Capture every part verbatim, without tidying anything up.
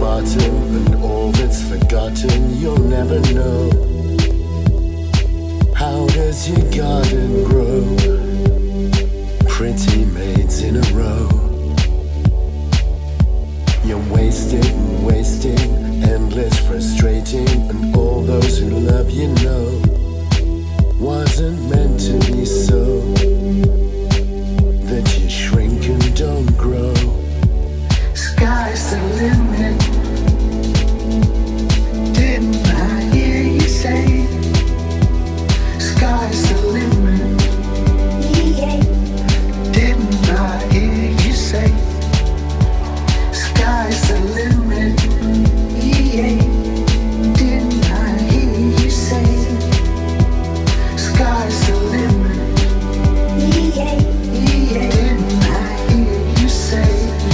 part of, and all that's forgotten you'll never know. How does your garden grow? Pretty maids in a row. You're wasting and wasting, endless frustrating, and all those who love you know wasn't meant to be so, that you shrink and don't grow. Sky's the limit. Didn't I hear you say? Sky's the limit. Yeah. Didn't I hear you say? Sky's the limit. Yeah. Didn't I hear you say? Sky's the limit. Yeah. Yeah. Didn't I hear you say?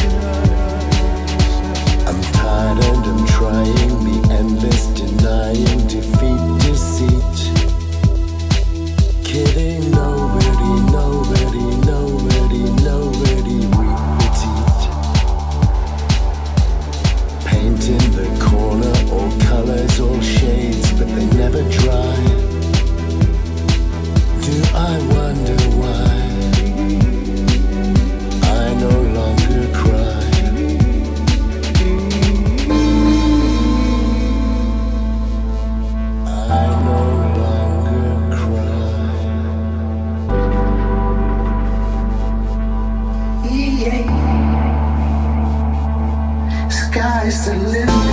I'm tired and I'm trying the endless denying, defeat, deceit. Kidding, nobody, nobody, nobody, nobody, repeat. Paint in the corner, all colors, all shades, but they never dry. Do I wonder why I no longer cry? I no longer cry. Yeah. Sky's the limit.